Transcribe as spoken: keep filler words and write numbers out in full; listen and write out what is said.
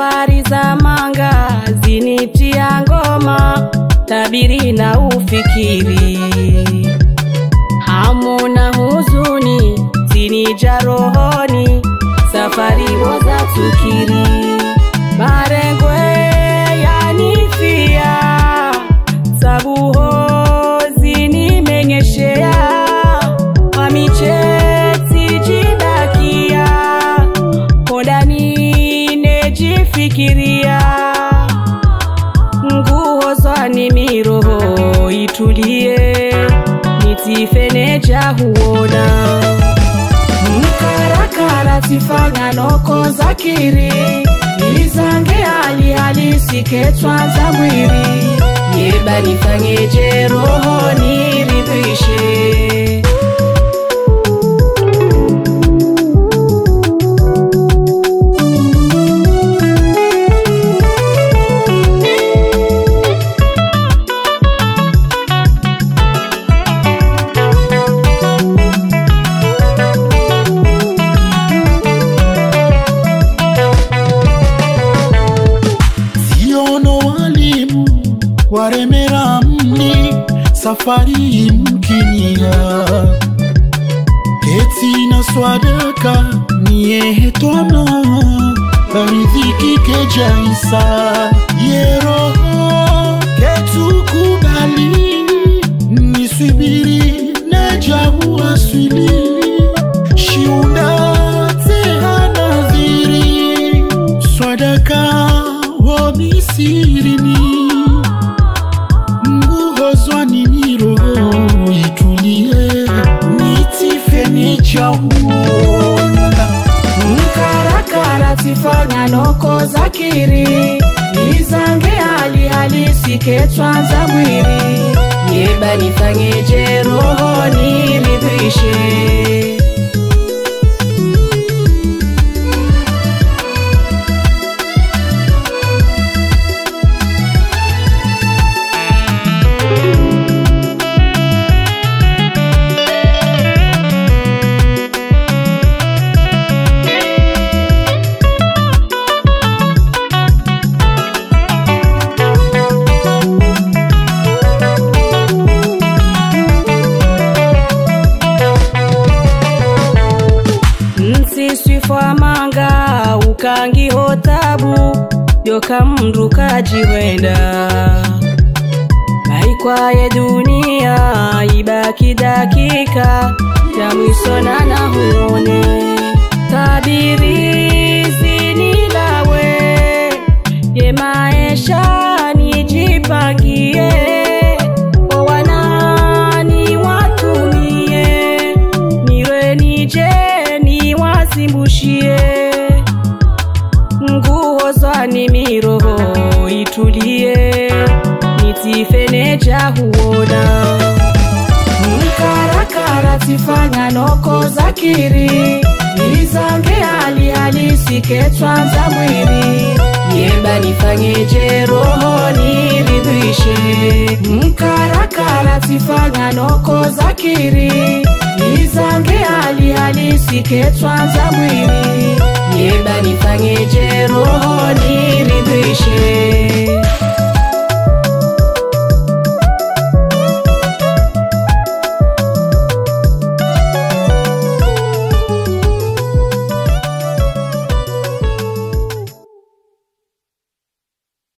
Safari za manga zinitia ngoma, tabiri na ufikiri. Hamu na huzuni zinija rohoni, safari waza tukiri. Marengwe yanifia, sabuho zinimenyeshea, mamicheti jidakia, kodani nejifikiria. Nguho zwani miroho itulie, nitifeneja huona. Mkarakara tifanya noko zakiri, nilizange hali halisi ketwa za mwiri. Yeba nifanyeje roho niridhishe. Waremera mni safari mkinia, keti na swadaka niye tono, baridhiki kejaisa. Yero ketu kubali, niswibiri nejabu aswili. Shiunda tehana dhiri, swadaka wabisirini. Zwani miroho itulie, nitifeneja huona. Mkarakara tifanya noko zakiri, nilizange hali halisi ketwa za mwiri. Yeba nifanyeje roho niridhishe. Siswifwa manga ukangi hotabu, yoka mndu kajiwenda. Maikwaye dunia ibaki dakika, ya mwisona na huone. Tabiri zinilawe, ye maesha nijipangie. Owanani watumie, niwe nije simbushie. Nguho zwani miroho itulie, nitifeneja huona. Mkarakara tifanya noko zakiri, nilizange hali halisi ketwa za mwiri. Yeba nifanyeje roho niridhishe. Mkarakara tifanya noko zakiri, nilizange hali halisi ketwa za mwiri. Yeba nifanyeje roho niridhishe.